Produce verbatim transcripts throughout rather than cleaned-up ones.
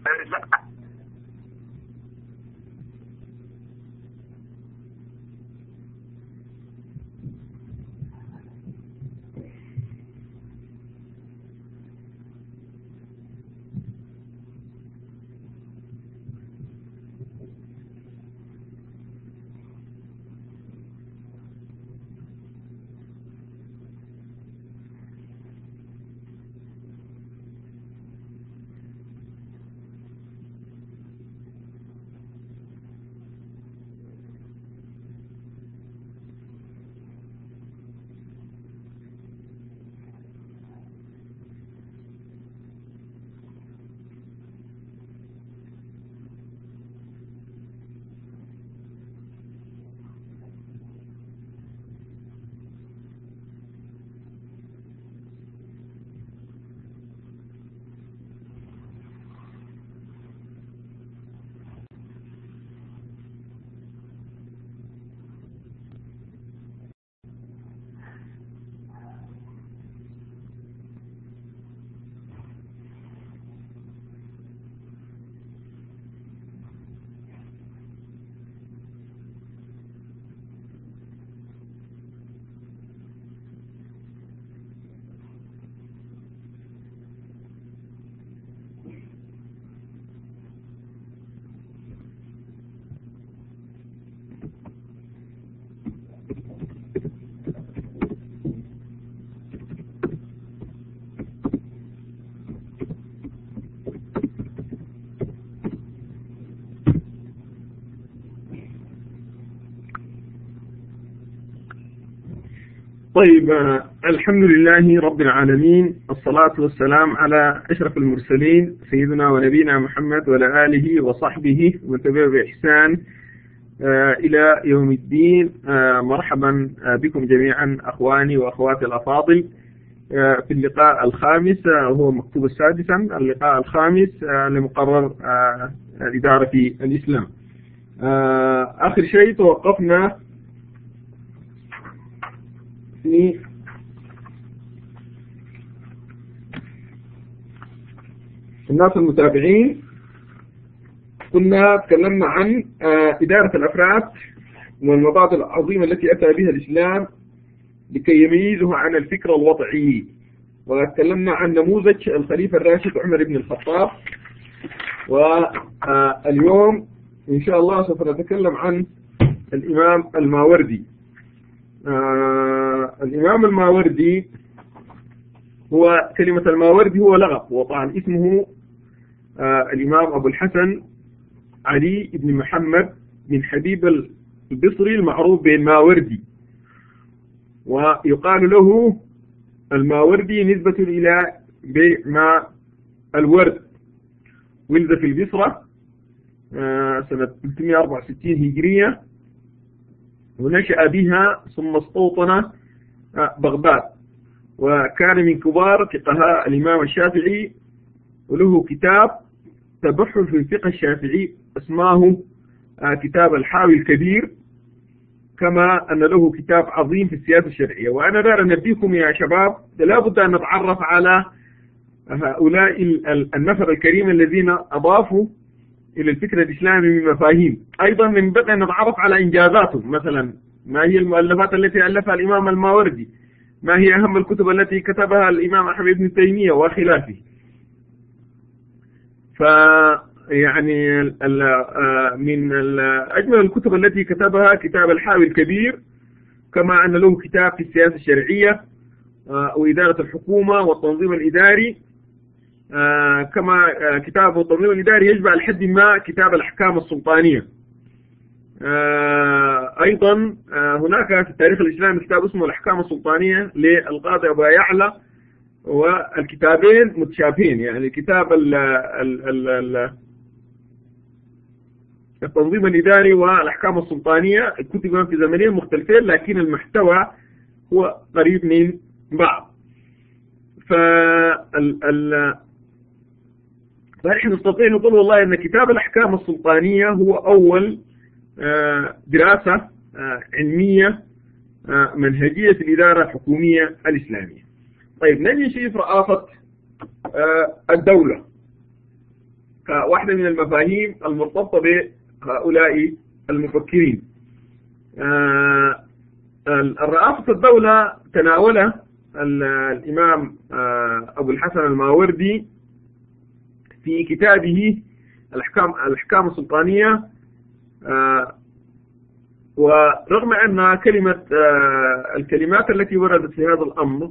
طيب، الحمد لله رب العالمين، الصلاة والسلام على أشرف المرسلين سيدنا ونبينا محمد وعلى آله وصحبه ومن تبعه بإحسان إلى يوم الدين. مرحبا بكم جميعا أخواني وأخواتي الأفاضل في اللقاء الخامس، وهو مكتوب السادسا، اللقاء الخامس لمقرر الإدارة في الإسلام. آخر شيء توقفنا في الناس المتابعين، كنا تكلمنا عن إدارة الأفراد والمبادئ العظيمة التي أتى بها الإسلام لكي يميزه عن الفكر الوضعي، وتكلمنا عن نموذج الخليفة الراشد عمر بن الخطاب. واليوم إن شاء الله سوف نتكلم عن الإمام الماوردي. آه الإمام الماوردي هو كلمة الماوردي هو لغب، وطبعا اسمه آه الإمام أبو الحسن علي بن محمد بن حبيب البصري المعروف بالماوردي، ويقال له الماوردي نسبة إلى بيع ماء الورد. ولد في البصرة آه سنة ثلاثمائة وأربعة وستين هجرية، ونشأ بها ثم استوطن بغداد، وكان من كبار فقهاء الإمام الشافعي، وله كتاب تبحر في الفقه الشافعي اسماه كتاب الحاوي الكبير، كما أن له كتاب عظيم في السياسة الشرعية. وأنا دار أنبيكم يا شباب لا بد أن نتعرف على هؤلاء النفر الكريم الذين أضافوا إلى الفكر الإسلامي من مفاهيم. أيضا من بدء أن نتعرف على إنجازاتهم، مثلا ما هي المؤلفات التي ألفها الإمام الماوردي، ما هي أهم الكتب التي كتبها الإمام أحمد بن تيمية وخلافه. فيعني من أجمل الكتب التي كتبها كتاب الحاوي الكبير، كما أن له كتاب في السياسة الشرعية وإدارة الحكومة والتنظيم الإداري، آه كما آه كتاب التنظيم الإداري يشبه لحد ما كتاب الأحكام السلطانية. آه أيضا آه هناك في التاريخ الإسلامي كتاب اسمه الأحكام السلطانية للقاضي أبو يعلى، والكتابين متشابهين، يعني كتاب ال ال ال ال التنظيم الإداري والأحكام السلطانية كتبا في زمنين مختلفين، لكن المحتوى هو قريب من بعض. فال فنحن نستطيع نقول والله أن كتاب الأحكام السلطانية هو أول دراسة علمية منهجية الإدارة الحكومية الإسلامية. طيب، نجي نشوف رئاسة الدولة. كواحدة من المفاهيم المرتبطة بهؤلاء المفكرين. الرئاسة الدولة تناولها الإمام أبو الحسن الماوردي في كتابه الأحكام الأحكام السلطانية، ورغم أن كلمة الكلمات التي وردت في هذا الأمر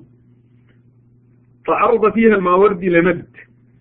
تعرض فيها الماوردي لنقد،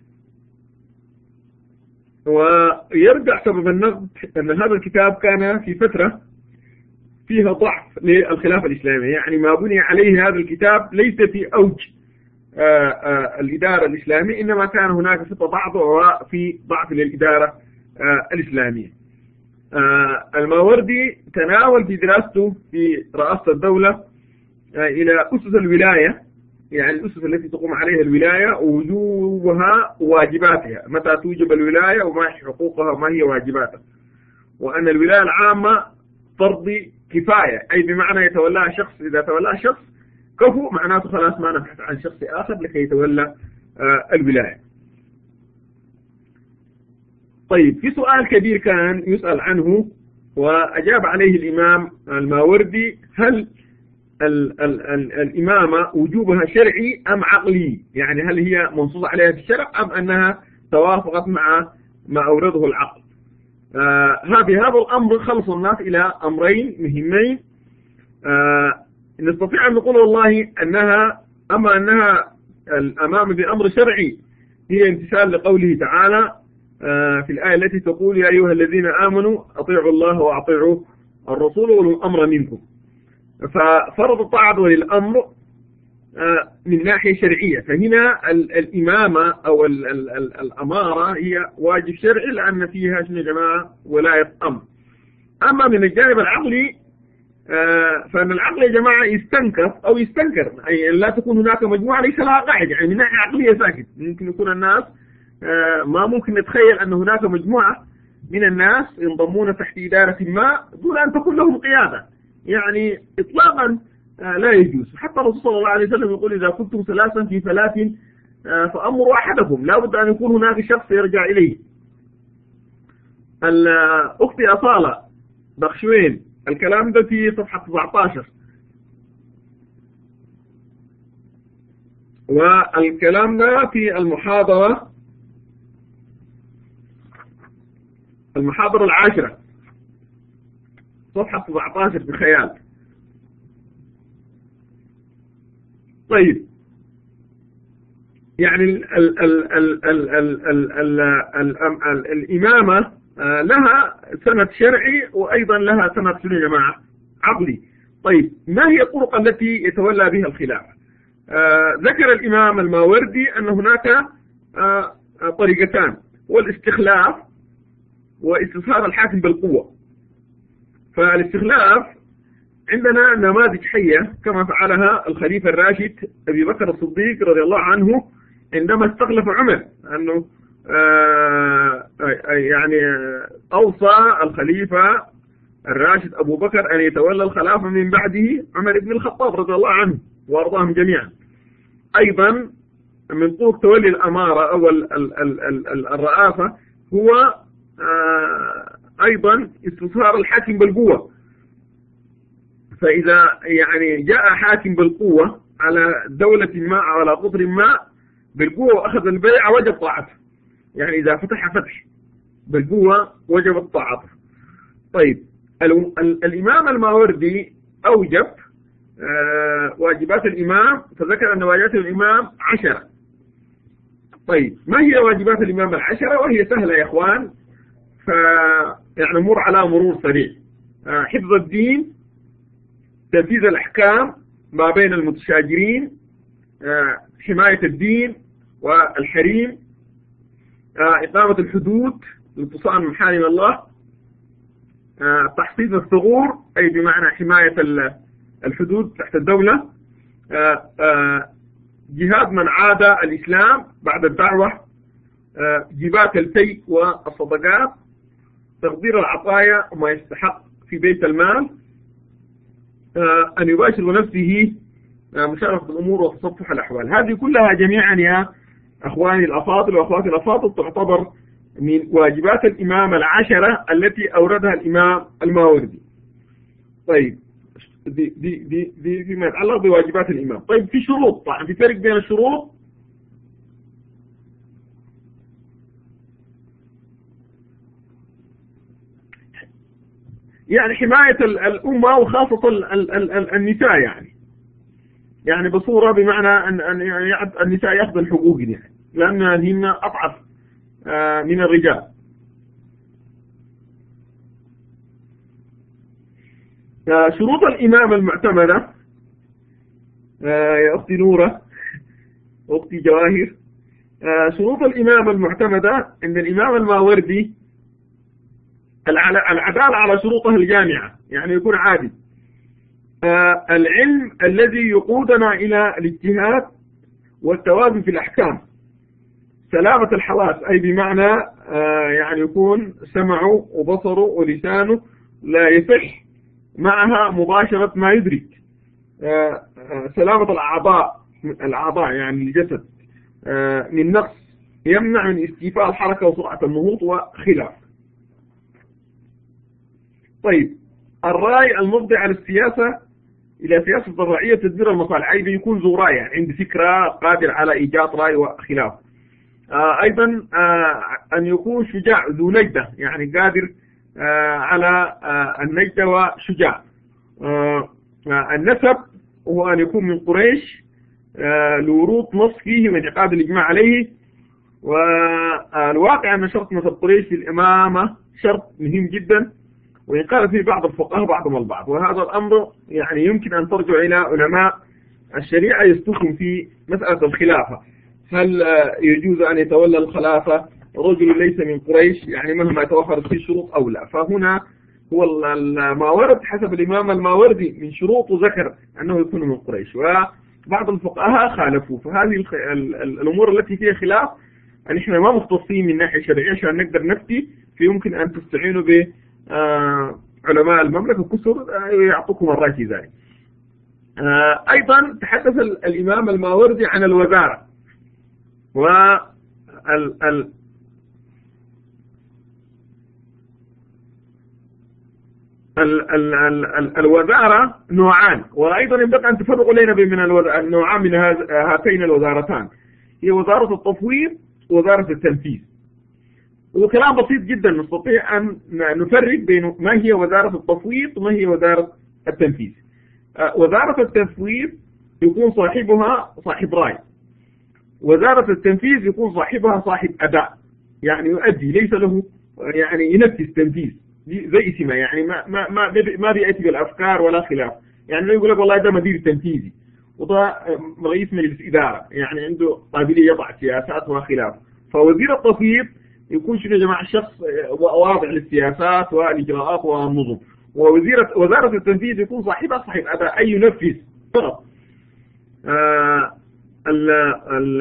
ويرجع سبب النقد أن هذا الكتاب كان في فترة فيها ضعف للخلافة الإسلامية، يعني ما بني عليه هذا الكتاب ليس في أوج آآ آآ الإدارة الإسلامية، إنما كان هناك في ضعف وفي ضعف للإدارة الإسلامية. الماوردي تناول في دراسته في رئاسة الدولة إلى أسس الولاية، يعني الأسس التي تقوم عليها الولاية ووجوبها وواجباتها، متى توجب الولاية وما هي حقوقها وما هي واجباتها، وأن الولاية العامة فرض كفاية، أي بمعنى يتولاها شخص، إذا تولاها شخص كفو معناته خلاص ما نبحث عن شخص آخر لكي يتولى الولاية. طيب، في سؤال كبير كان يسأل عنه وأجاب عليه الإمام الماوردي: هل ال ال ال الإمامة وجوبها شرعي أم عقلي؟ يعني هل هي منصوص عليها في الشرع أم أنها توافقت مع ما أورده العقل؟ آه هذه هذا الأمر خلص الناس إلى أمرين مهمين. آه نستطيع أن نقول والله أنها أما أنها الأمام بأمر شرعي هي امتثال لقوله تعالى آه في الآية التي تقول: يا أيها الذين آمنوا أطيعوا الله وأطيعوا الرسول وأولي الأمر منكم. ففرض الطاعة وللأمر آه من ناحية شرعية، فهنا الإمامة أو ال ال ال الأمارة هي واجب شرعي لأن فيها شنو يا جماعة ولاية أمر. أما من الجانب العقلي آه فإن العقل يا جماعة يستنكر أو يستنكر، أي لا تكون هناك مجموعة ليس لها قاعدة، يعني من ناحية عقلية ساكت. ممكن يكون الناس آه ما ممكن نتخيل أن هناك مجموعة من الناس ينضمون تحت إدارة ما دون أن تكون لهم قيادة، يعني إطلاقا آه لا يجوز. حتى الرسول صلى الله عليه وسلم يقول: إذا كنتم ثلاثا في ثلاث آه فأمروا أحدكم، لا بد أن يكون هناك شخص يرجع إليه. أختي أصالة بخشوين، الكلام ده في صفحة تسعة عشر، والكلام ده في المحاضرة المحاضرة العاشرة صفحة تسعة عشر في خيال. طيب، يعني ال ال ال ال ال ال ال ال ال الإمامة لها سند شرعي وأيضا لها سند شنو يا جماعة عقلي. طيب، ما هي الطرق التي يتولى بها الخلافة؟ آه ذكر الإمام الماوردي أن هناك آه طريقتان: والاستخلاف واستصهار الحاكم بالقوة. فالاستخلاف عندنا نماذج حية كما فعلها الخليفة الراشد أبي بكر الصديق رضي الله عنه عندما استخلف عمر، أنه آه يعني أوصى الخليفة الراشد أبو بكر أن يتولى الخلافة من بعده عمر بن الخطاب رضي الله عنه وأرضاهم جميعا. أيضا من طرق تولي الأمارة أو ال ال ال ال الرئاسة هو آه أيضا استصهار الحاكم بالقوة. فإذا يعني جاء حاكم بالقوة على دولة ما أو على قطر ما بالقوة وأخذ البيعة وجب طاعته، يعني إذا فتح فتح بالقوة وجبت طاعته. طيب، الإمام الماوردي أوجب آه واجبات الإمام، فذكر أن واجبات الإمام عشرة. طيب، ما هي واجبات الإمام العشرة؟ وهي سهلة يا إخوان، فيعني مر على مرور سريع. آه حفظ الدين، تنفيذ الأحكام ما بين المتشاجرين، آه حماية الدين والحريم، آه إقامة الحدود لتصان محارم الله، آه تحصيد الثغور أي بمعنى حماية الحدود تحت الدولة، آه آه جهاد من عاد الإسلام بعد الدعوة، آه جبات الفيء والصدقات، تقدير العطايا وما يستحق في بيت المال، آه أن يباشر نفسه آه مشاركة بالأمور وتصفح الأحوال. هذه كلها جميعا يا أخواني الأفاضل وأخواتي الأفاضل تعتبر من واجبات الإمام العشرة التي أوردها الإمام الماوردي. طيب دي دي دي دي فيما يتعلق بواجبات الإمام. طيب في شروط، طبعا في فرق بين الشروط يعني حماية الأمة وخاصة النساء، يعني يعني بصورة بمعنى أن أن النساء يأخذن حقوق، يعني لأنهن أضعف من الرجال. شروط الإمام المعتمدة يا أختي نورة أختي جواهر، شروط الإمام المعتمدة عند الإمام الماوردي العدالة على شروطه الجامعة، يعني يكون عادل. العلم الذي يقودنا إلى الاجتهاد والتوازن في الأحكام. سلامة الحواس، أي بمعنى يعني يكون سمعه وبصره ولسانه لا يصح معها مباشرة ما يدرك. سلامة الأعضاء الأعضاء يعني الجسد من نقص يمنع من استيفاء الحركة وسرعة النهوض وخلاف. طيب الرأي المفضي على السياسة إلى سياسة الرعية تدبير المصالح، أيضا يكون ذو رأي، يعني عنده فكرة قادر على إيجاد رأي وخلاف. آه أيضا آه أن يكون شجاع ذو نجدة، يعني قادر آه على آه النجدة وشجاع. آه آه النسب هو أن يكون من قريش آه لورود نص فيه وانعقاد الإجماع عليه. والواقع أن شرط نسب قريش في الإمامة شرط مهم جدا، وإن قال فيه بعض الفقهاء بعضهم البعض، وهذا الأمر يعني يمكن أن ترجع إلى علماء الشريعة يستخدم في مسألة الخلافة. هل يجوز أن يتولى الخلافة رجل ليس من قريش، يعني مهما توفرت فيه شروط أو لا؟ فهنا هو الماورد حسب الإمام الماوردي من شروطه ذكر أنه يكون من قريش، وبعض الفقهاء خالفوا. فهذه الأمور التي فيها خلاف نحن ما مختصين من ناحية شرعية عشان نقدر نفتي، فيمكن أن تستعينوا ب علماء المملكة كسر يعطوكم الرأي في ذلك. أيضا تحدث الإمام الماوردي عن الوزارة، وال ال ال ال ال الوزارة نوعان، وأيضا ينبغي أن تفرقوا لنا بين النوعان من هاتين الوزارتان، هي وزارة التفويض ووزارة التنفيذ. وكلام بسيط جدا نستطيع أن نفرق بين ما هي وزارة التفويض وما هي وزارة التنفيذ. وزارة التفويض يكون صاحبها صاحب رأي، وزارة التنفيذ يكون صاحبها صاحب أداء، يعني يؤدي ليس له يعني ينفذ تنفيذ زي اسمه، يعني ما ما ما ما بيأتي بالأفكار ولا خلاف. يعني يقول لك والله ده مدير تنفيذي وده رئيس مجلس إدارة، يعني عنده قابلية يضع سياسات وخلاف. فوزير التفويض يكون شنو يا جماعة الشخص واضع للسياسات والإجراءات والنظم، ووزيرة وزارة التنفيذ يكون صاحبها صاحب أداء أي ينفذ فقط. آه ال ال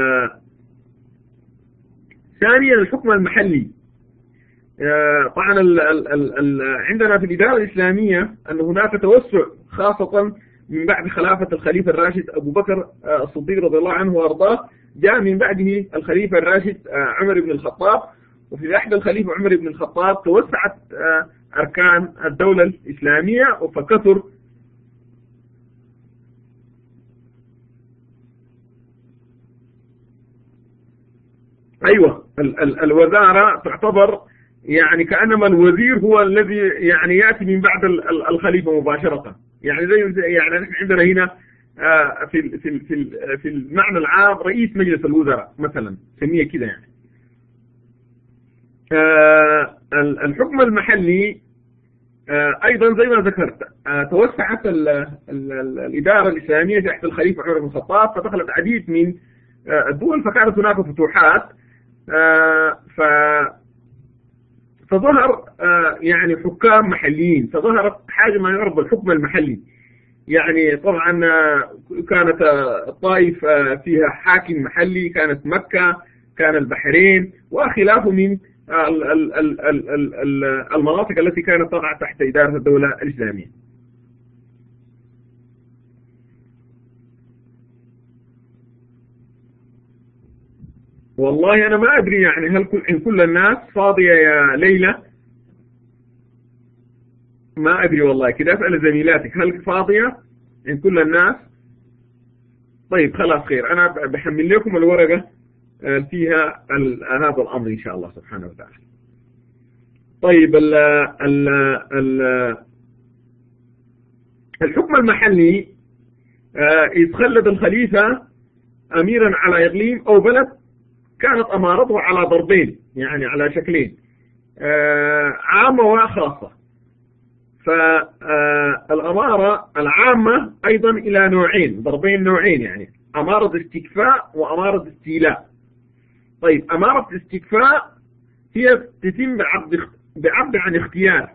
ثانيا الحكم المحلي. آه طبعا ال ال ال ال عندنا في الإدارة الإسلامية أن هناك توسع خاصة من بعد خلافة الخليفة الراشد أبو بكر آه الصديق رضي الله عنه وأرضاه، جاء من بعده الخليفة الراشد آه عمر بن الخطاب، وفي عهد الخليفة عمر بن الخطاب توسعت أركان الدولة الإسلامية فكثر أيوة ال ال الوزارة تعتبر يعني كأنما الوزير هو الذي يعني يأتي من بعد الخليفة مباشرة، يعني زي يعني نحن عندنا هنا في في في في المعنى العام رئيس مجلس الوزراء مثلا سميه كده. يعني آه الحكم المحلي آه أيضا زي ما ذكرت آه توسعت ال ال ال الإدارة الإسلامية تحت الخليفة عمر بن الخطاب، فدخلت عديد من آه الدول، فكانت هناك فتوحات. آه ف فظهر آه يعني حكام محليين، فظهرت حاجة ما يعرف بالحكم المحلي. يعني طبعا آه كانت آه الطائف آه فيها حاكم محلي، كانت مكة، كان البحرين وخلافه من المناطق التي كانت تقع تحت إدارة الدولة الإسلامية. والله أنا ما أدري يعني هل كل, إن كل الناس فاضية يا ليلى؟ ما أدري والله، كده أسأل زميلاتك هل فاضية إن كل الناس؟ طيب خلاص خير، أنا بحمل لكم الورقة فيها هذا الأمر إن شاء الله سبحانه وتعالى. طيب ال ال ال الحكم المحلي يتخلد الخليفة أميرا على إقليم أو بلد كانت أمارته على ضربين، يعني على شكلين، عامة وخاصة. فالأمارة العامة أيضا إلى نوعين، ضربين نوعين، يعني أمارة استكفاء وأمارة استيلاء. طيب أمارة الاستكفاء هي تتم بعقد بعقد عن اختيار،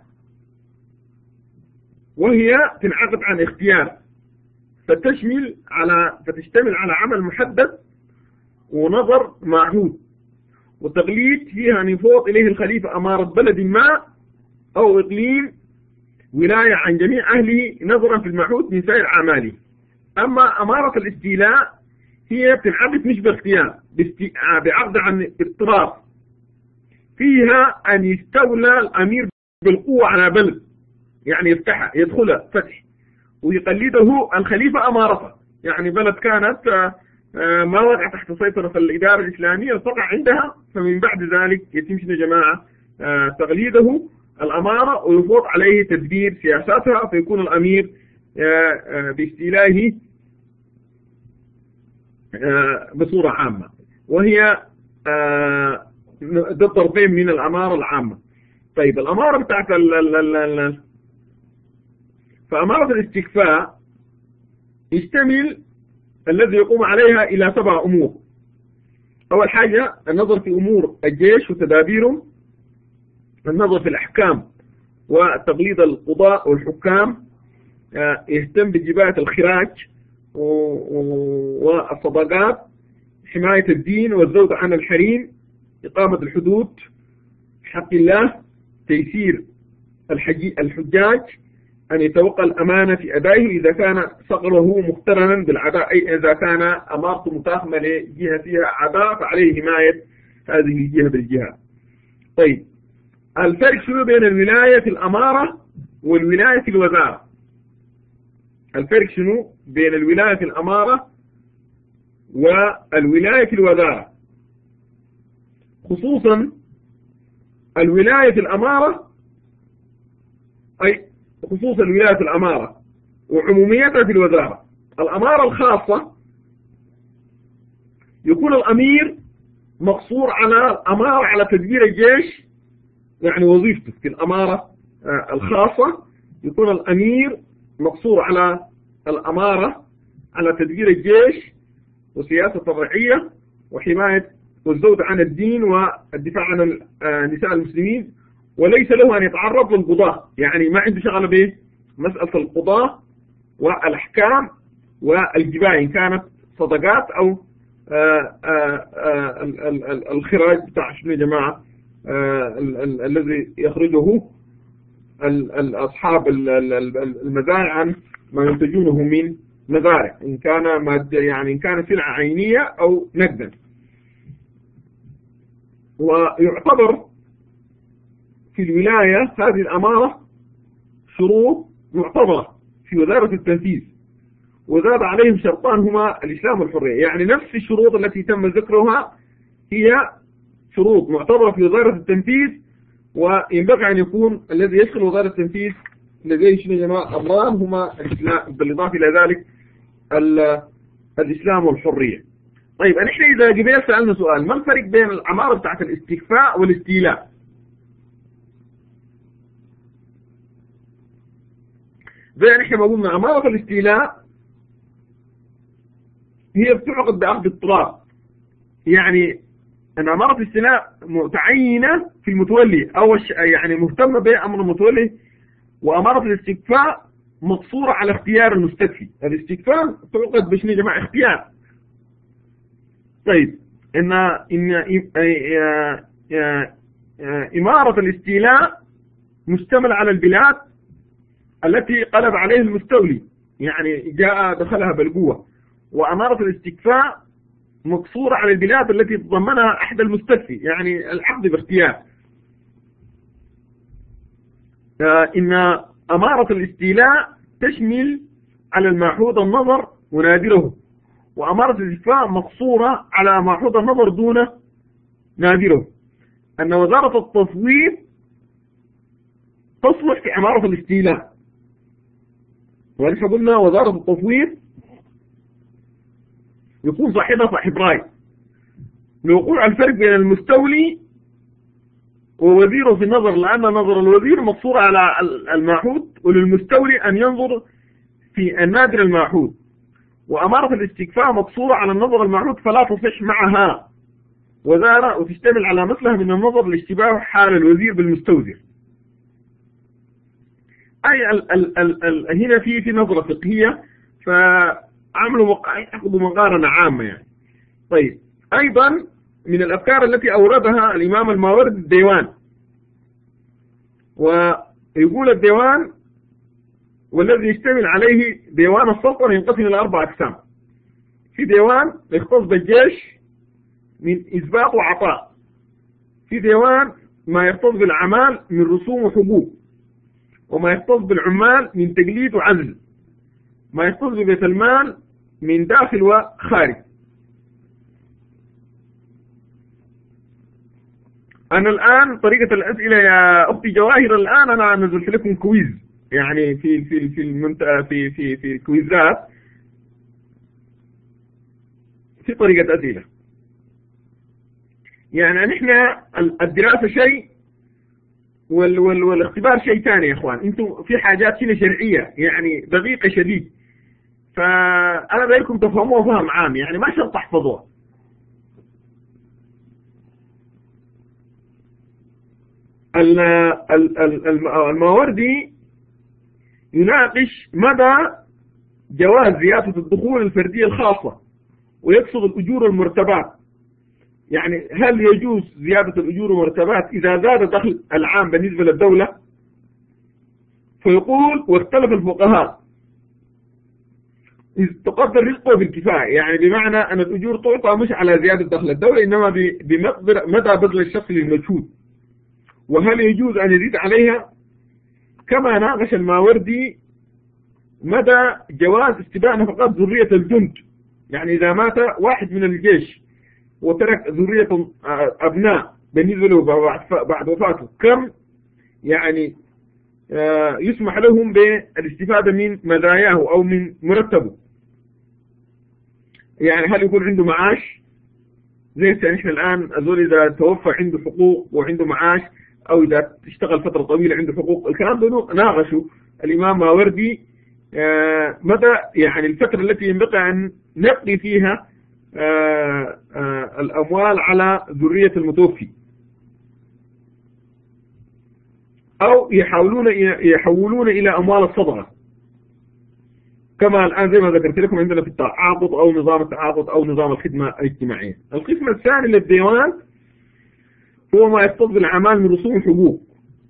وهي تنعقد عن اختيار، فتشمل على فتشتمل على عمل محدد ونظر معهود، وتقليد فيها أن يفوض إليه الخليفة أمارة بلد ما أو إقليم ولاية عن جميع أهله نظرا في المعهود من سائر أعماله. أما أمارة الاستيلاء هي بتنعقد مش باختيار، بعقد عن اضطرار، فيها أن يستولى الأمير بالقوة على بلد، يعني يفتحها يدخلها فتح ويقلده الخليفة أمارته، يعني بلد كانت ما وقع تحت سيطرة الإدارة الإسلامية وتقع عندها، فمن بعد ذلك يتم يا جماعة تقليده الأمارة ويفوض عليه تدبير سياساتها، فيكون الأمير باستيلائه بصورة عامة. وهي ده ضربين من الأمارة العامة. طيب الأمارة بتاعت ال ال ال فأمارة الاستكفاء يشتمل الذي يقوم عليها إلى سبع أمور. أول حاجة النظر في أمور الجيش وتدابيره، النظر في الأحكام وتقليد القضاء والحكام، يهتم بجباية الخراج والصداقات، حماية الدين والزود عن الحريم، إقامة الحدود حق الله، تيسير الحجاج، أن يتوقع الأمانة في أدائه إذا كان صقره مقترنا بالعداء، أي إذا كان أمارته متاخمة لجهة فيها عداء فعليه حماية هذه الجهة بالجهة. طيب الفرق شنو بين الولاية في الأمارة والولاية في الوزارة؟ الفرق شنو بين الولاية في الأمارة والولاية في الوزارة؟ خصوصا الولاية في الأمارة، أي خصوصا الولاية في الأمارة وعموميتها في الوزارة. الأمارة الخاصة يكون الأمير مقصور على الأمارة على تدبير الجيش، يعني وظيفته في الأمارة الخاصة يكون الأمير مقصور على الأمارة على تدبير الجيش وسياسة الرعية وحماية والزود عن الدين والدفاع عن نساء المسلمين، وليس له أن يتعرض للقضاء، يعني ما عنده شغلة به مسألة القضاء والأحكام والجباية إن كانت صدقات أو الخراج بتاع شنو يا جماعة الذي يخرجه أصحاب المزارع عن ما ينتجونه من مزارع، إن كان مادة يعني إن كان سلعة عينية أو نقدا. ويعتبر في الولاية هذه الأمارة شروط معتبرة في وزارة التنفيذ، وزاد عليهم شرطان هما الإسلام والحرية، يعني نفس الشروط التي تم ذكرها هي شروط معتبرة في وزارة التنفيذ، وينبغي أن يكون الذي يشغل وزارة التنفيذ الذي يشمل جماعة أمران هما الإسلام، بالإضافة إلى ذلك الإسلام والحرية. طيب نحن إذا قبل سألنا سؤال، ما الفرق بين الأمارة بتاعت الاستكفاء والاستيلاء؟ زي نحن ما قلنا أمارة الاستيلاء هي بتعقد بعقد اضطرار، يعني أن أمارة الاستيلاء متعينة في المتولي أو يعني مهتمة بأمر المتولي، وأمارة الاستكفاء مقصورة على اختيار المستكفي. الاستكفاء تعقد بشنو يا جماعة؟ اختيار. طيب إن إن إمارة الاستيلاء مشتمل على البلاد التي قلب عليه المستولي، يعني جاء دخلها بالقوة. وأمارة الاستكفاء مقصورة على البلاد التي تضمنها أحد المستكفي، يعني العقد باختيار. إن أمارة الاستيلاء تشمل على المعهود النظر ونادره، وأمارة الاستكفاء مقصورة على معهود النظر دون نادره. أن وزارة التصوير تصلح في أمارة الاستيلاء، ونحن قلنا وزارة التصوير يكون صاحبها صاحب راي لوقوع الفرق بين المستولي ووزيره في النظر، لأن نظر الوزير مقصور على المعهود، وللمستولي أن ينظر في النادر المعهود. وأمارة الاستكفاء مقصورة على النظر المعهود فلا تصح معها وزارة، وتشتمل على مثلها من النظر لاشتباه حال الوزير بالمستوزر. أي ال ال ال ال هنا في في نظرة فقهية، فعملوا عقدوا مقارنة عامة يعني. طيب، أيضا من الأفكار التي أوردها الإمام الماوردي الديوان، ويقول الديوان والذي يشتمل عليه ديوان السلطنة ينقسم إلى أربع أقسام. في ديوان يختص بالجيش من إثبات وعطاء، في ديوان ما يختص بالأعمال من رسوم وحقوق، وما يختص بالعمال من تقليد وعزل، ما يختص ببيت المال من داخل وخارج. أنا الآن طريقة الأسئلة يا أختي جواهر، الآن أنا نزلت لكم كويز يعني في في في المنت... في في في كويزات في طريقة أسئلة. يعني نحن الدراسة شيء وال وال والاختبار شيء ثاني يا إخوان. أنتم في حاجات هنا شرعية يعني دقيقة شديد، فأنا بديكم تفهموها فهم عام، يعني ما شرط تحفظوها. الماوردي يناقش مدى جواز زيادة الدخول الفردية الخاصة، ويقصد الأجور والمرتبات. يعني هل يجوز زيادة الأجور والمرتبات إذا زاد الدخل العام بالنسبة للدولة؟ فيقول واختلف الفقهاء إذ تقدر رزقه بالكفاية، يعني بمعنى أن الأجور تعطى مش على زيادة دخل الدولة، إنما بمقدر مدى بذل الشخص للمجهود، وهل يجوز أن يزيد عليها؟ كما ناقش الماوردي مدى جواز استباع نفقات ذرية الجند، يعني إذا مات واحد من الجيش وترك ذرية أبناء بالنسبة له بعد وفاته، كم يعني يسمح لهم بالاستفادة من مزاياه أو من مرتبه؟ يعني هل يكون عنده معاش زي نحن الآن أزول إذا توفى عنده حقوق وعنده معاش، أو إذا اشتغل فترة طويلة عنده حقوق؟ الكلام ده ناقشوا الإمام ماوردي مدى يعني الفترة التي ينبغي أن نقضي فيها الأموال على ذرية المتوفي، أو يحاولون يحولون إلى أموال الصدقة كما الآن زي ما ذكرت لكم عندنا في التعاقد أو نظام التعاقد أو نظام الخدمة الاجتماعية. القسم الثاني للديوان هو ما يختص بالأعمال من رسوم الحقوق،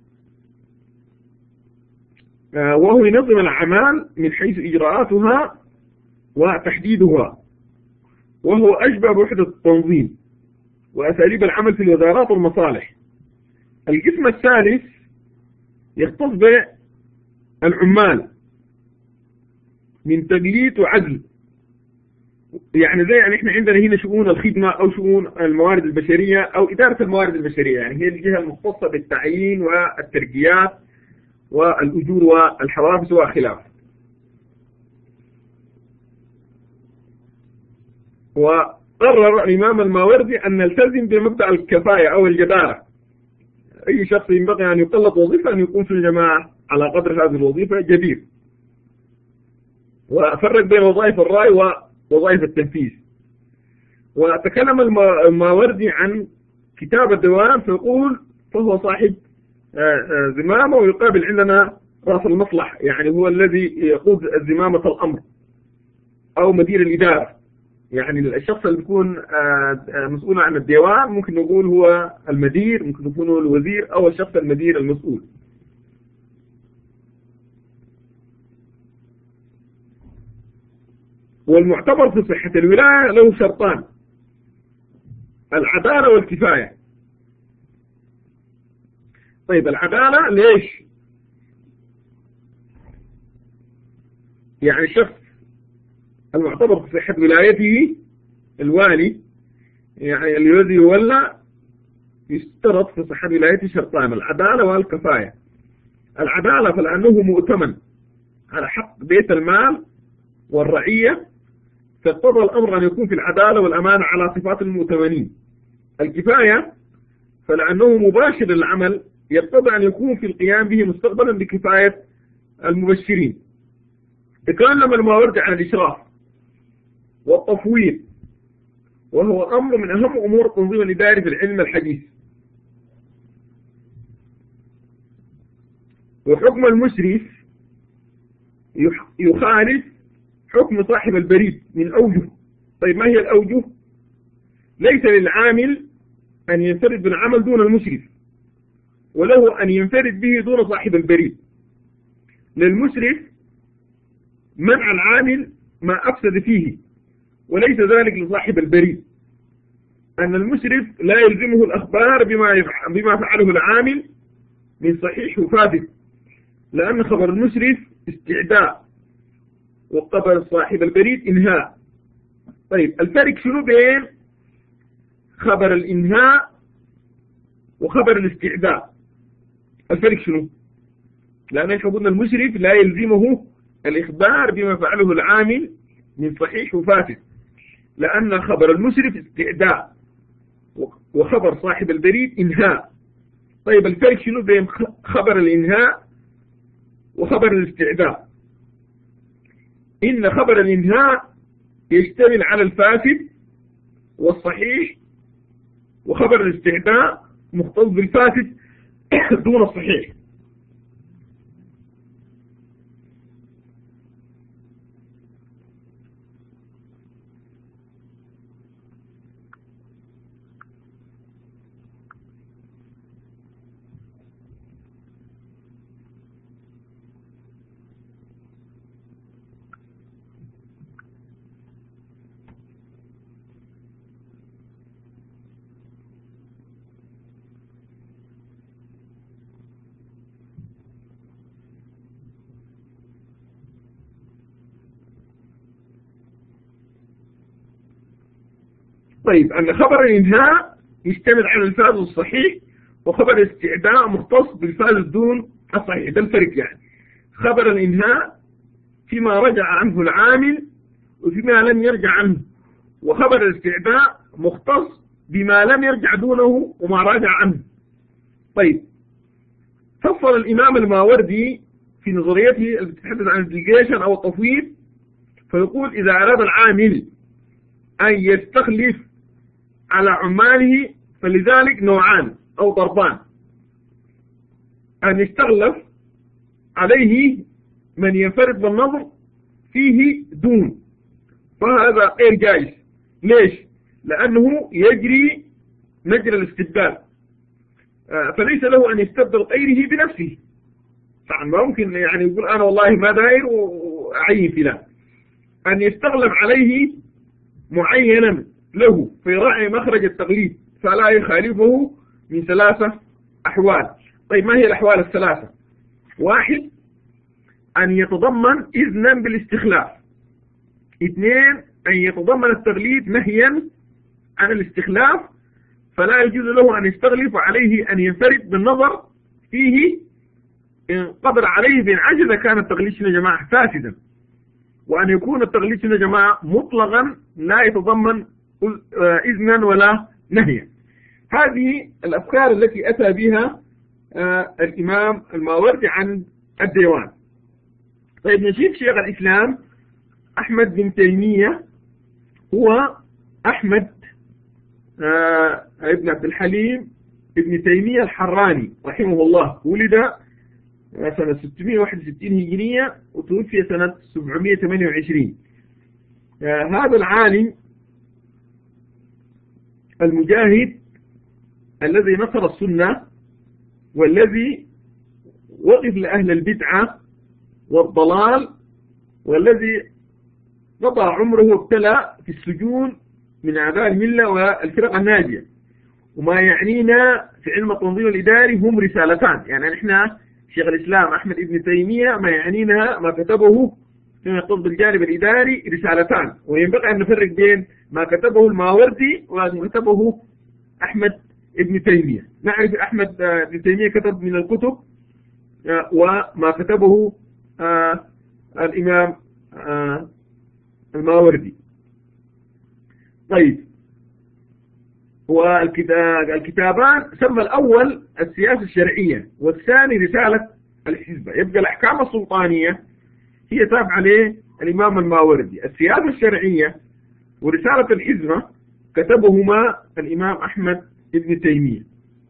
وهو ينظم الأعمال من حيث إجراءاتها وتحديدها، وهو أشبه بوحدة التنظيم وأساليب العمل في الوزارات والمصالح. القسم الثالث يختص بالعمال من تقليد وعزل، يعني زي يعني احنا عندنا هنا شؤون الخدمة أو شؤون الموارد البشرية أو إدارة الموارد البشرية، يعني هي الجهة المختصة بالتعيين والترقيات والأجور والحوافز وخلافه. وقرر الإمام الماوردي أن نلتزم بمبدأ الكفاية أو الجدارة، أي شخص ينبغي أن يقلد وظيفة أن يكون في الجماعة على قدر هذه الوظيفة جدير، وفرق بين وظائف الرأي ووظائف التنفيذ. وتكلم الماوردي عن كتاب الديوان فيقول فهو صاحب زمامة ويقابل عندنا رأس المصلحة، يعني هو الذي يقود زمامة الأمر أو مدير الإدارة، يعني الشخص اللي بيكون مسؤول عن الديوان ممكن نقول هو المدير، ممكن يكون هو الوزير أو الشخص المدير المسؤول. والمعتبر في صحة الولاية له شرطان: العدالة والكفاية. طيب العدالة ليش؟ يعني الشخص المعتبر في صحة ولايته الوالي، يعني الذي يولى يشترط في صحة ولايته شرطان: العدالة والكفاية. العدالة فلأنه مؤتمن على حق بيت المال والرعية، فاقتضى الأمر أن يكون في العدالة والأمانة على صفات المؤتمنين. الكفاية فلأنه مباشر للعمل، يقتضى أن يكون في القيام به مستقبلا بكفاية المبشرين. تكلم الماوردي عن الإشراف والتفويض، وهو أمر من أهم أمور التنظيم الإداري في العلم الحديث. وحكم المشرف يخالف حكم صاحب البريد من أوجه. طيب ما هي الأوجه؟ ليس للعامل أن ينفرد بالعمل دون المشرف، وله أن ينفرد به دون صاحب البريد. للمشرف منع العامل ما أفسد فيه، وليس ذلك لصاحب البريد. أن المشرف لا يلزمه الأخبار بما بما فعله العامل من صحيح وفاسد، لأن خبر المشرف استعداء، وخبر صاحب البريد إنهاء. طيب الفرق شنو بين خبر الإنهاء وخبر الاستعداء؟ الفرق شنو؟ لأن يقولون المشرف لا يلزمه الإخبار بما فعله العامل من صحيح وفاسد، لأن خبر المشرف استعداء، وخبر صاحب البريد إنهاء. طيب الفرق شنو بين خبر الإنهاء وخبر الاستعداء؟ إن خبر الإنهاء يشتمل على الفاسد والصحيح، وخبر الاستعداء مختص بالفاسد دون الصحيح. طيب أن خبر الإنهاء يشتمل على الفاسد الصحيح، وخبر الاستعداء مختص بالفاسد دون الصحيح. ده الفرق. يعني خبر الإنهاء فيما رجع عنه العامل وفيما لم يرجع عنه، وخبر الاستعداء مختص بما لم يرجع دونه وما راجع عنه. طيب فصل الإمام الماوردي في نظريته التي تتحدث عن الديليجيشن أو التفويض، فيقول: إذا أراد العامل أن يستخلف على عماله فلذلك نوعان أو ضربان: أن يستخلف عليه من ينفرد بالنظر فيه دون، فهذا غير جائز. ليش؟ لأنه يجري مجرى الاستبدال، فليس له أن يستبدل غيره بنفسه. طبعا ما ممكن يعني يقول أنا والله ما داير وأعين فلان. أن يستغلب عليه معينا له فيراعي مخرج التقليد فلا يخالفه من ثلاثة أحوال. طيب ما هي الأحوال الثلاثة؟ واحد، أن يتضمن إذنا بالاستخلاف. اثنين، أن يتضمن التقليد نهيا عن الاستخلاف، فلا يجوز له أن يستغلف عليه أن ينفرد بالنظر فيه إن قدر عليه بين عجز كان التقليد يا جماعة فاسدا، وأن يكون التقليد يا جماعة مطلقا لا يتضمن إذنا ولا نهيا. هذه الأفكار التي أتى بها الإمام الماوردي عن الديوان. طيب نشوف شيخ الإسلام أحمد بن تيمية. هو أحمد آه ابن عبد الحليم ابن تيمية الحراني رحمه الله، ولد سنة ستمائة وواحد وستين هجرية وتوفي سنة سبعمائة وثمانية وعشرين. آه هذا العالم المجاهد الذي نصر السنة، والذي وقف لأهل البدعة والضلال، والذي قضى عمره وابتلى في السجون من أعداء الملة والفرق الناجية. وما يعنينا في علم التنظيم الإداري هم رسالتان، يعني نحن شيخ الإسلام أحمد ابن تيمية ما يعنينا ما كتبه فيما يختص بالجانب الإداري رسالتان، وينبغي أن نفرق بين ما كتبه الماوردي وما كتبه أحمد ابن تيمية. نعرف أحمد ابن تيمية كتب من الكتب وما كتبه الإمام الماوردي. طيب، والكتابان سمى الأول السياسة الشرعية والثاني رسالة الحزبة. يبقى الأحكام السلطانية هي تابعة للإمام الماوردي، السياسة الشرعية ورسالة الحزبة كتبهما الإمام أحمد ابن تيمية.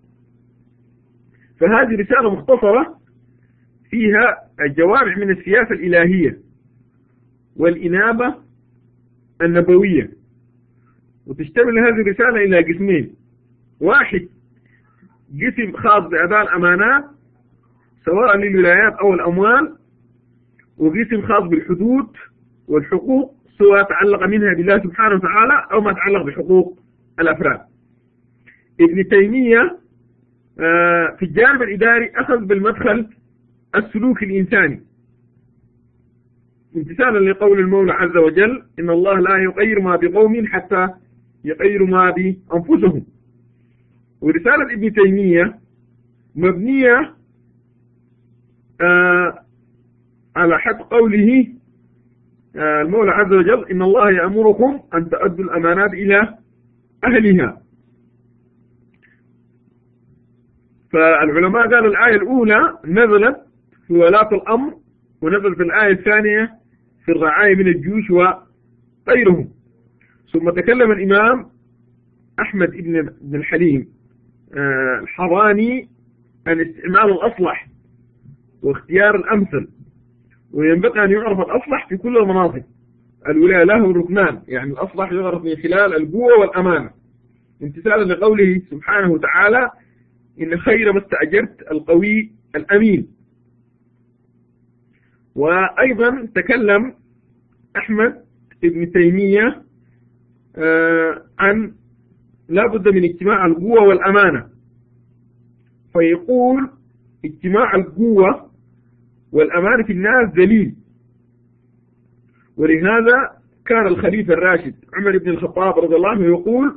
فهذه رسالة مختصرة فيها الجوامع من السياسة الإلهية والإنابة النبوية، وتشتمل هذه الرسالة إلى قسمين: واحد قسم خاص بأداء الأمانات سواء للولايات أو الأموال، وقسم خاص بالحدود والحقوق سواء تعلق منها بالله سبحانه وتعالى أو ما تعلق بحقوق الأفراد. ابن تيمية في الجانب الإداري أخذ بالمدخل السلوك الإنساني امتثالا لقول المولى عز وجل: إن الله لا يغير ما بقوم حتى يغيروا ما بأنفسهم. ورسالة ابن تيمية مبنية آه على حد قوله آه المولى عز وجل: إن الله يأمركم أن تؤدوا الأمانات إلى أهلها. فالعلماء قالوا الآية الأولى نزلت في ولاة الأمر، ونزلت في الآية الثانية في الرعاية من الجيوش وغيرهم. ثم تكلم الإمام أحمد بن الحليم الحراني عن استعمال الأصلح واختيار الأمثل، وينبغي أن يعرف الأصلح في كل المناطق. الولاية له ركنان، يعني الأصلح يعرف من خلال القوة والأمانة امتثالا لقوله سبحانه وتعالى: إن خير ما استأجرت القوي الأمين. وأيضا تكلم أحمد ابن تيمية عن لا بد من اجتماع القوة والأمانة، فيقول: اجتماع القوة والأمانة في الناس دليل. ولهذا كان الخليفة الراشد عمر بن الخطاب رضي الله عنه يقول: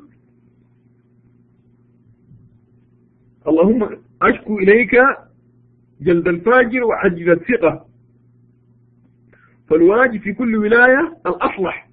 اللهم أشكو إليك جلد الفاجر وعجز الثقة. فالواجب في كل ولاية الأصلح،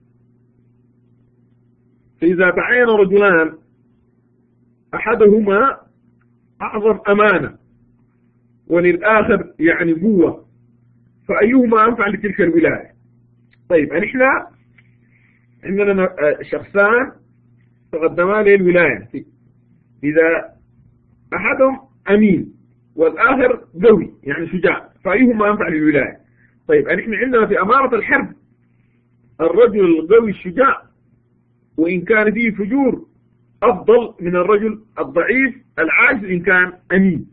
فإذا تعين رجلان أحدهما أعظم أمانة وللآخر يعني قوة، فأيهما أنفع لتلك الولاية؟ طيب، نحن عندنا شخصان تقدما للولاية، إذا أحدهم أمين والآخر قوي يعني شجاع، فأيهما أنفع للولاية؟ طيب، نحن عندنا في أمارة الحرب الرجل القوي الشجاع وإن كان فيه فجور أفضل من الرجل الضعيف العاجز إن كان أمين.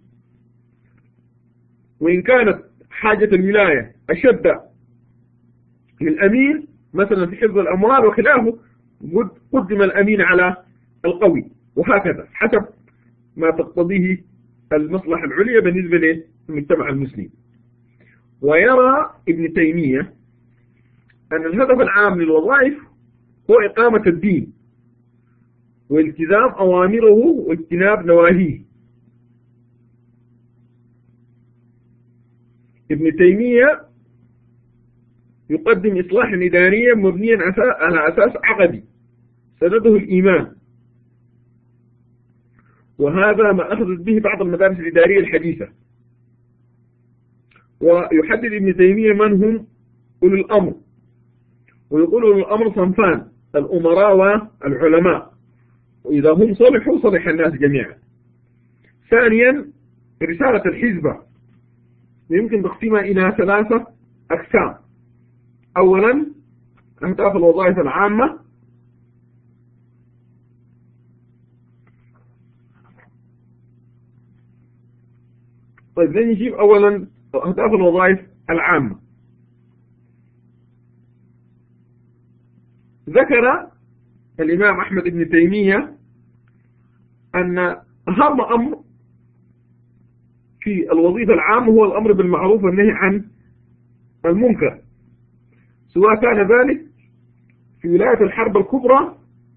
وإن كانت حاجة الولاية أشد للأمين مثلا في حفظ الأموال وخلافه قدم الأمين على القوي، وهكذا حسب ما تقتضيه المصلحة العليا بالنسبة للمجتمع المسلم. ويرى ابن تيمية أن الهدف العام للوظائف هو إقامة الدين والتزام أوامره واجتناب نواهيه. ابن تيمية يقدم إصلاحا إداريا مبنيا على أساس عقدي سنده الإيمان، وهذا ما أخذت به بعض المدارس الإدارية الحديثة. ويحدد ابن تيمية من هم أولو الأمر، ويقول أولو الأمر صنفان: الأمراء والعلماء، وإذا هم صلحوا صلح الناس جميعا. ثانيا رسالة الحزبة يمكن تقسيمها إلى ثلاثة أقسام: أولا أهداف الوظائف العامة، طيب نجيب أولا أهداف الوظائف العامة. ذكر الإمام أحمد بن تيمية أن أهم أمر في الوظيفة العامة هو الأمر بالمعروف والنهي عن المنكر، سواء كان ذلك في ولاية الحرب الكبرى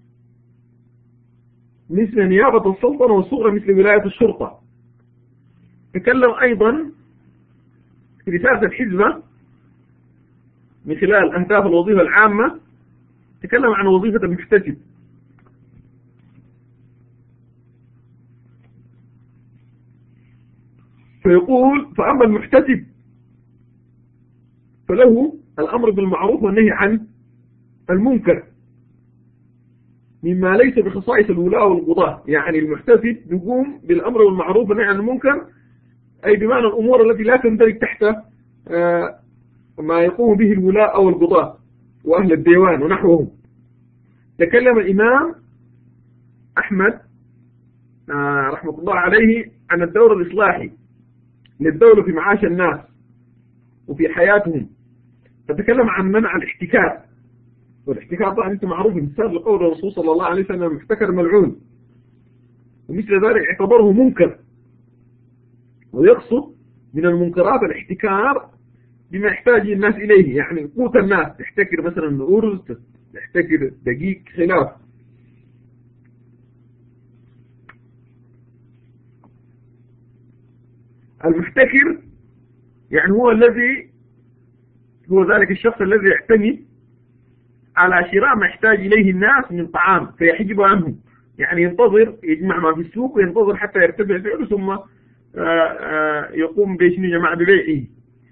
مثل نيابة السلطنة والصغرى مثل ولاية الشرطة. تكلم أيضا في رسالة الحزبة من خلال أهداف الوظيفة العامة، تكلم عن وظيفة المحتسب. فيقول: فأما المحتسب فله الأمر بالمعروف والنهي عن المنكر مما ليس بخصائص الولاة والقضاة. يعني المحتسب يقوم بالأمر بالمعروف والنهي عن المنكر، أي بمعنى الأمور التي لا تندرج تحت ما يقوم به الولاة أو القضاة وأهل الديوان ونحوهم. تكلم الإمام أحمد رحمة الله عليه عن الدور الإصلاحي للدولة في معاش الناس وفي حياتهم، فتكلم عن منع الاحتكار. والاحتكار طبعا انت معروف مثال لقول الرسول صلى الله عليه وسلم: المحتكر ملعون. ومثل ذلك اعتبره منكر، ويقصد من المنكرات الاحتكار بما يحتاج الناس إليه، يعني قوت الناس، تحتكر مثلا أرز، تحتكر دقيق، خلاف. المحتكر يعني هو الذي هو ذلك الشخص الذي يعتمد على شراء ما يحتاج إليه الناس من طعام فيحجب عنهم، يعني ينتظر يجمع ما في السوق وينتظر حتى يرتفع سعره ثم يقوم بشنو جماعة ببيعه،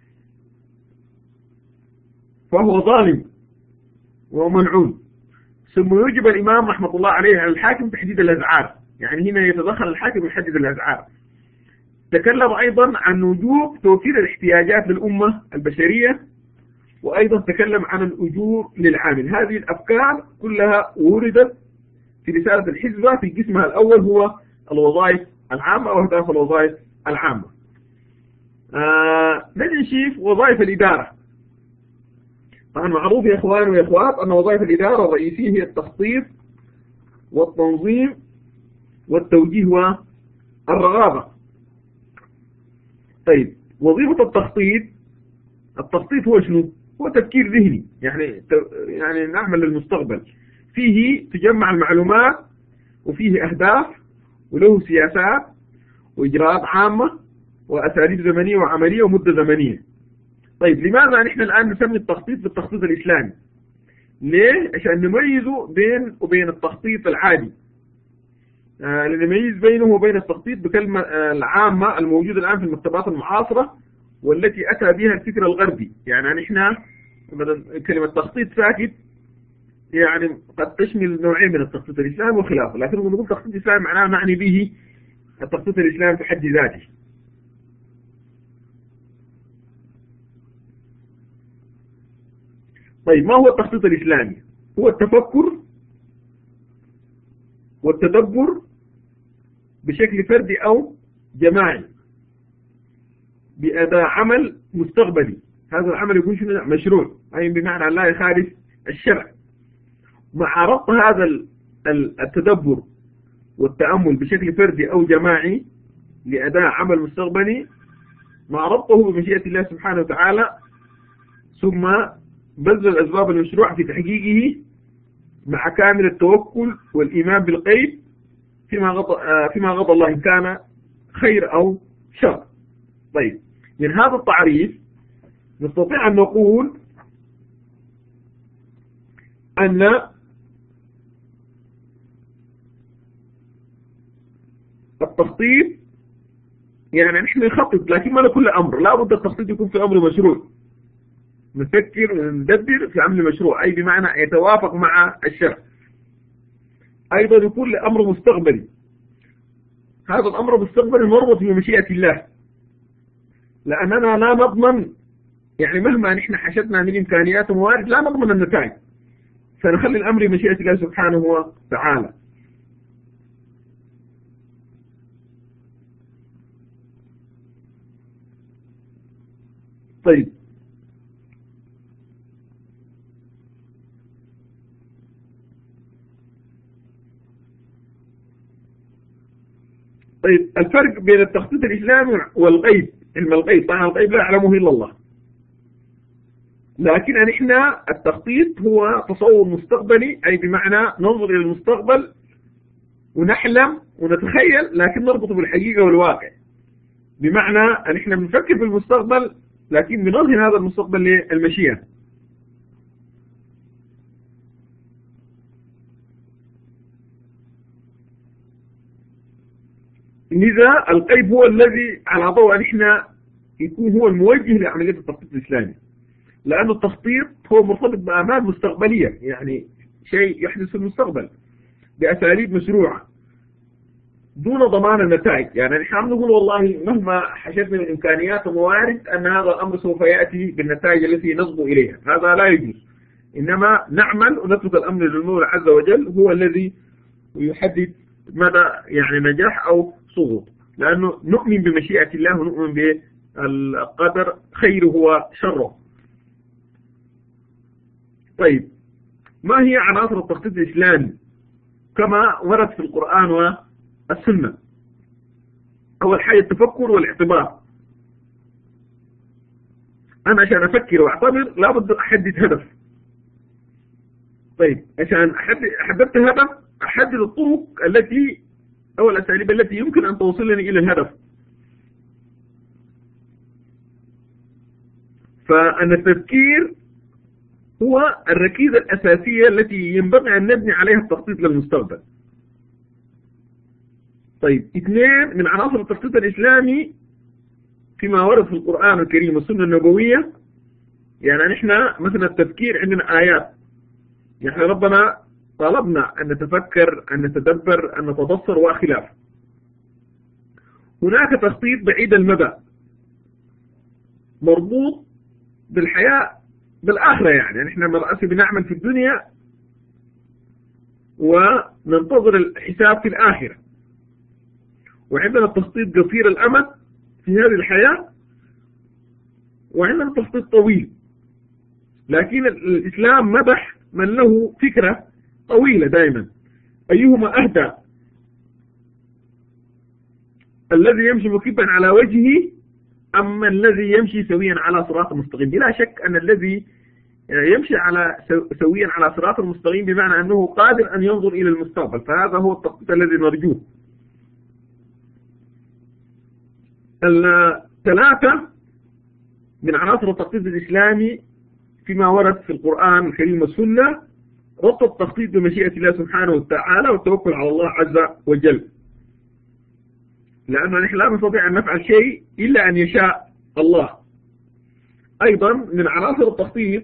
فهو ظالم وهو ملعون. ثم يجب الإمام رحمة الله عليه على الحاكم تحديد الأسعار، يعني هنا يتدخل الحاكم يحدد الأسعار. تكلم أيضا عن وجوب توفير الاحتياجات للأمة البشرية، وأيضا تكلم عن الأجور للعامل. هذه الأفكار كلها وردت في رسالة الحزبة في قسمها الأول هو الوظائف العامة وأهداف الوظائف العامة. آه نجي نشوف وظائف الإدارة. طبعا معروف يا إخوان ويا إخوات أن وظائف الإدارة الرئيسية هي التخطيط والتنظيم والتوجيه والرغابة. طيب، وظيفة التخطيط التخطيط هو شنو؟ هو تفكير ذهني، يعني يعني نعمل للمستقبل، فيه تجمع المعلومات وفيه أهداف وله سياسات وإجراءات عامة وأساليب زمنية وعملية ومدة زمنية. طيب، لماذا نحن الآن نسمي التخطيط بالتخطيط الإسلامي؟ ليه؟ عشان نميزه بين وبين التخطيط العادي. آه نميز بينه وبين التخطيط بكلمة آه العامة الموجودة الآن في المكتبات المعاصرة والتي أتى بها الفكر الغربي. يعني نحن كلمة تخطيط ساكت يعني قد تشمل نوعين من التخطيط الإسلامي وخلافه، لكن لما نقول تخطيط إسلامي معناه نعني به التخطيط الإسلامي في حد ذاته. طيب، ما هو التخطيط الإسلامي؟ هو التفكر والتدبر بشكل فردي أو جماعي بأداء عمل مستقبلي. هذا العمل يكون شنو؟ مشروع، أي بمعنى لا يخالف الشرع، مع ربط هذا التدبر والتأمل بشكل فردي أو جماعي لأداء عمل مستقبلي، مع ربطه بمشيئة الله سبحانه وتعالى، ثم بذل الأسباب المشروعة في تحقيقه مع كامل التوكل والإيمان بالغيب فيما غضى فيما غضى الله إن كان خير أو شر. طيب، من هذا التعريف نستطيع أن نقول أن التخطيط يعني نحن نخطط، لكن ما لكل أمر لا بد التخطيط يكون في أمر مشروع، نفكر وندبر في عمل مشروع، أي بمعنى يتوافق مع الشرع. أيضا يكون لأمر مستقبلي، هذا الأمر المستقبلي مربط بمشيئة الله، لأننا لا نضمن، يعني مهما نحن حشدنا من إمكانيات وموارد لا نضمن النتائج، فنخلي الأمر بمشيئة الله سبحانه وتعالى. طيب، طيب الفرق بين التخطيط الإسلامي والغيب، علم الغيب، طبعا الغيب لا يعلمه إلا الله، لكن نحن التخطيط هو تصور مستقبلي، أي بمعنى ننظر إلى المستقبل ونحلم ونتخيل لكن نربطه بالحقيقة والواقع، بمعنى أن احنا بنفكر في المستقبل لكن بنظهر هذا المستقبل للمشيئة. لذا الغيب هو الذي على ضوء أن احنا يكون هو الموجه لعملية التخطيط الإسلامي، لأن التخطيط هو مرتبط بأعمال مستقبلية، يعني شيء يحدث في المستقبل بأساليب مشروعة دون ضمان النتائج. يعني نحن نقول والله مهما حشدنا من إمكانيات وموارد أن هذا الأمر سوف يأتي بالنتائج التي نصبو إليها، هذا لا يجوز. إنما نعمل ونترك الأمر للمولى عز وجل، هو الذي يحدد مدى يعني نجاح أو سقوط، لأنه نؤمن بمشيئة الله ونؤمن بالقدر خيره وشره. طيب ما هي عناصر التخطيط الإسلامي كما ورد في القرآن والسنة؟ أول حاجة التفكر والاعتبار. أنا عشان أفكر وأعتبر لابد أحدد هدف. طيب عشان أحددت هدف أحدد الطرق التي أو الأساليب التي يمكن أن توصلني إلى الهدف. فأن التفكير هو الركيزة الأساسية التي ينبغي أن نبني عليها التخطيط للمستقبل. طيب اثنين من عناصر التخطيط الإسلامي فيما ورد في القرآن الكريم والسنة النبوية، يعني نحن مثلا التفكير عندنا آيات، يعني ربنا طالبنا أن نتفكر أن نتدبر أن نتبصر وخلاف. هناك تخطيط بعيد المدى مربوط بالحياة بالآخرة، يعني نحن مرأسي بنعمل في الدنيا وننتظر الحساب في الآخرة، وعندنا التخطيط قصير الأمد في هذه الحياة، وعندنا تخطيط طويل. لكن الإسلام مدح من له فكرة طويلة دائما، أيهما أهدى، الذي يمشي مكبا على وجهه أما الذي يمشي سويا على صراط مستقيم. بلا شك أن الذي يمشي على سويا على صراط المستقيم بمعنى أنه قادر أن ينظر إلى المستقبل، فهذا هو التخطيط الذي نرجوه. الثلاثة من عناصر التخطيط الإسلامي فيما ورد في القرآن الكريم والسنة ربط التخطيط بمشيئة الله سبحانه وتعالى والتوكل على الله عز وجل، لأننا نحن لا نستطيع أن نفعل شيء إلا أن يشاء الله. أيضا من عناصر التخطيط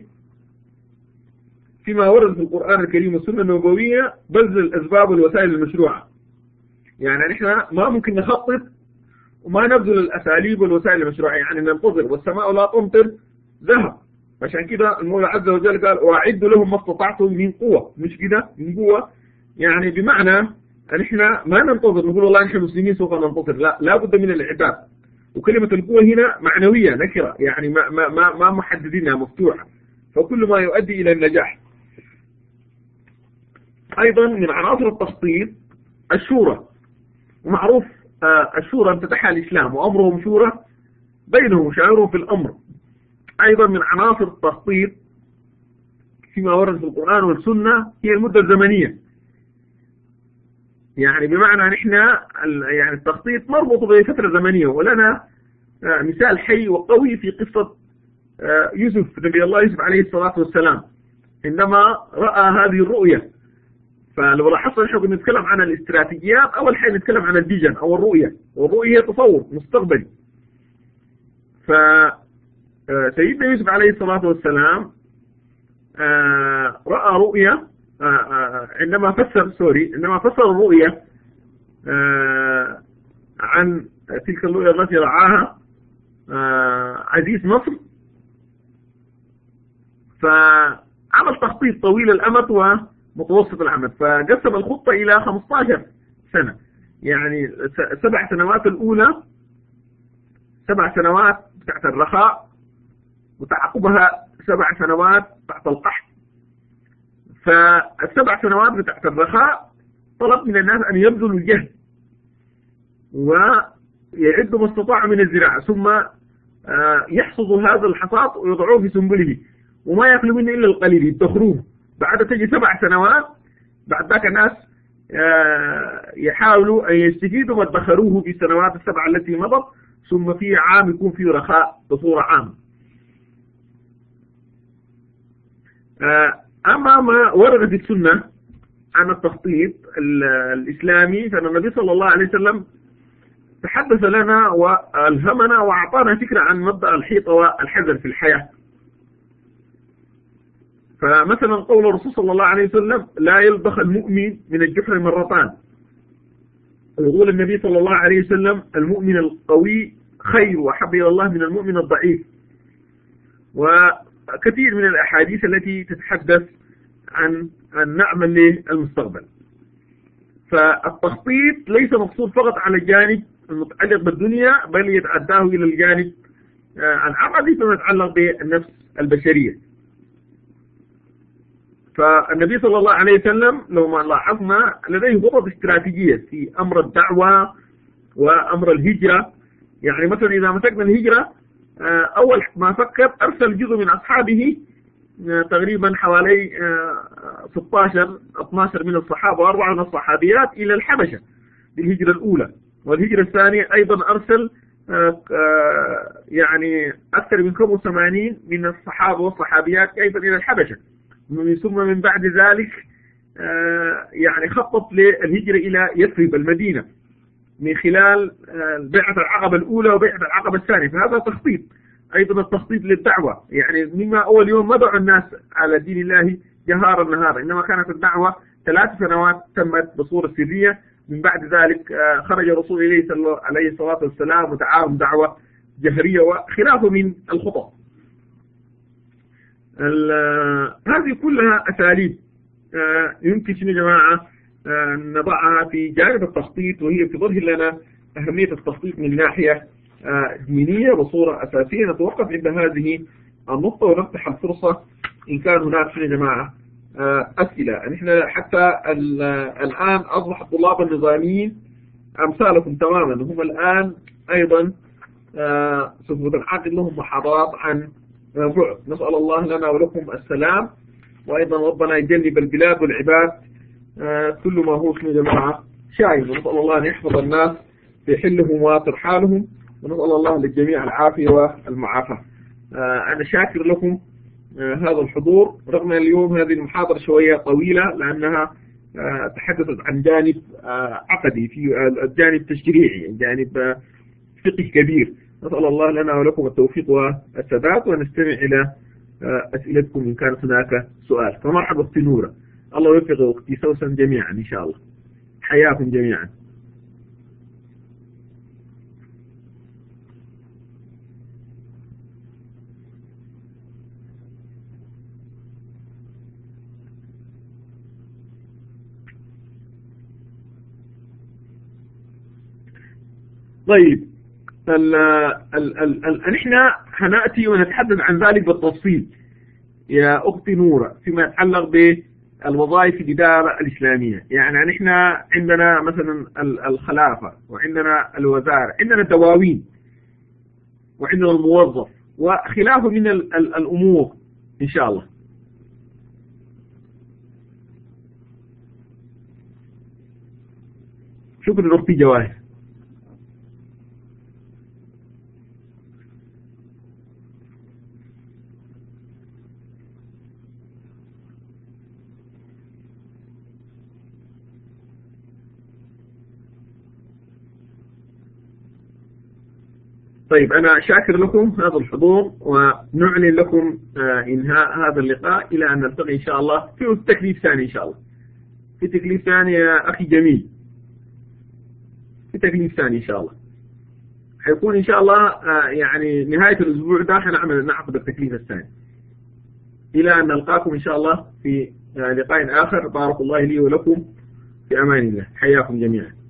فيما ورد في القرآن الكريم والسنة النبوية بذل الأسباب والوسائل المشروعة، يعني نحن ما ممكن نخطط وما نبذل الأساليب والوسائل المشروعة، يعني ننتظر والسماء لا تمطر ذهب. عشان كده المولى عز وجل قال وأعدوا لهم ما استطعتم من قوة، مش كده من قوة، يعني بمعنى أن احنا ما ننتظر نقول والله نحن مسلمين سوف ننتظر، لا لابد من الإعداد. وكلمة القوة هنا معنوية نكرة، يعني ما ما ما, ما محددينها مفتوحة، فكل ما يؤدي إلى النجاح. أيضا من عناصر التخطيط الشورى، ومعروف الشورى امتدحها الإسلام وأمرهم شورى بينهم وشاورهم في الأمر. أيضا من عناصر التخطيط فيما ورد في القرآن والسنة هي المدة الزمنية، يعني بمعنى نحن يعني التخطيط مربوط بفترة زمنية. ولنا مثال حي وقوي في قصة يوسف، نبي الله يوسف عليه الصلاة والسلام عندما رأى هذه الرؤية. فلو لاحظنا نحن كنا نتكلم عن الاستراتيجيات، أول حاجة نتكلم عن الفيجن أو الرؤية، والرؤية هي تصور مستقبلي. فسيدنا يوسف عليه الصلاة والسلام رأى رؤية عندما فسر سوري عندما فسر الرؤية عن تلك الرؤية التي رعاها عزيز مصر، فعمل تخطيط طويل الأمد ومتوسط الأمد، فقسم الخطة إلى خمسة عشر سنة، يعني سبع سنوات الأولى سبع سنوات تحت الرخاء، وتعقبها سبع سنوات تحت القحط. فالسبع سنوات تحت الرخاء طلب من الناس أن يبذلوا الجهد ويعد ما استطاع من الزراعة، ثم يحصد هذا الحصاد ويضعوه في سنبله وما يأكلوا منه إلا القليل، يدخروه. بعد تجي سبع سنوات بعد ذاك الناس يحاولوا أن يستفيدوا ما ادخروه في السنوات السبعة التي مضت، ثم في عام يكون فيه رخاء بصورة عامة. أما ما ورد في السنة عن التخطيط الإسلامي فإن النبي صلى الله عليه وسلم تحدث لنا وألهمنا وأعطانا فكرة عن مبدأ الحيطة والحذر في الحياة. فمثلا قول الرسول صلى الله عليه وسلم: لا يلبخ المؤمن من الجحر مرتان. ويقول النبي صلى الله عليه وسلم: المؤمن القوي خير وأحب إلى الله من المؤمن الضعيف. وكثير من الأحاديث التي تتحدث عن النعمة للمستقبل. فالتخطيط ليس مقصود فقط على الجانب المتعلق بالدنيا، بل يتعداه إلى الجانب العقدي فيما يتعلق بالنفس البشرية. فالنبي صلى الله عليه وسلم لو ما لاحظنا لديه خطط استراتيجية في أمر الدعوة وأمر الهجرة. يعني مثلا إذا مسكنا الهجرة، أول ما فكر أرسل جزء من أصحابه تقريبا حوالي ستة عشر اثني عشر من الصحابة وأربعة من الصحابيات إلى الحبشة بالهجرة الأولى. والهجرة الثانية أيضا أرسل يعني أكثر من خمسة وثمانين من الصحابة والصحابيات أيضا إلى الحبشة. ثم من بعد ذلك يعني خطط للهجرة إلى يثرب المدينة من خلال بيعة العقبة الأولى وبيعة العقبة الثانية. فهذا تخطيط. أيضا التخطيط للدعوة، يعني مما أول يوم ما دعوا الناس على دين الله جهارا نهارا، إنما كانت الدعوة ثلاث سنوات تمت بصورة سرية. من بعد ذلك خرج الرسول إليه صلى عليه الصلاة والسلام وتعاون دعوة جهرية وخلافه من الخطط. هذه كلها أساليب يمكن يا جماعة نضعها في جانب التخطيط، وهي تظهر لنا أهمية التخطيط من ناحية دينية بصورة أساسية. نتوقف عند هذه النقطة ونفتح الفرصة إن كان هناك يا جماعة أسئلة. نحن حتى الآن أصبح الطلاب النظاميين أمثالكم تماما، هم الآن أيضا سوف تنعقد لهم محاضرات عن بعد. نسأل الله لنا ولكم السلام، وأيضا ربنا يجنب البلاد والعباد كل ما هو يا جماعة شايب. ونسأل الله أن يحفظ الناس في حلهم وترحالهم، ونسأل الله للجميع العافية والمعافاة. أنا شاكر لكم هذا الحضور، رغم اليوم هذه المحاضرة شوية طويلة لأنها تحدثت عن جانب عقدي في الجانب التشريعي، جانب فقه كبير. نسأل الله لنا ولكم التوفيق والسداد، ونستمع إلى أسئلتكم إن كانت هناك سؤال. فمرحبا أختي نورة، الله يوفق أختي سوسن جميعا إن شاء الله. حياكم جميعا. طيب ال ال ال ال نحن هنأتي ونتحدث عن ذلك بالتفصيل يا أختي نورة فيما يتعلق بالوظائف في الإدارة الإسلامية. يعني نحن عندنا مثلا الخلافة، وعندنا الوزارة، عندنا الدواوين، وعندنا الموظف، وخلافه من ال ال الأمور إن شاء الله. شكرا أختي جواهر. طيب أنا شاكر لكم هذا الحضور، ونعلن لكم إنهاء هذا اللقاء إلى أن نلتقي إن شاء الله في تكليف ثاني. إن شاء الله في تكليف ثاني يا أخي جميل، في تكليف ثاني إن شاء الله حيكون إن شاء الله يعني نهاية الأسبوع ده حنعمل نعقد التكليف الثاني. إلى أن نلقاكم إن شاء الله في لقاء آخر. بارك الله لي ولكم، في أمان الله. حياكم جميعا.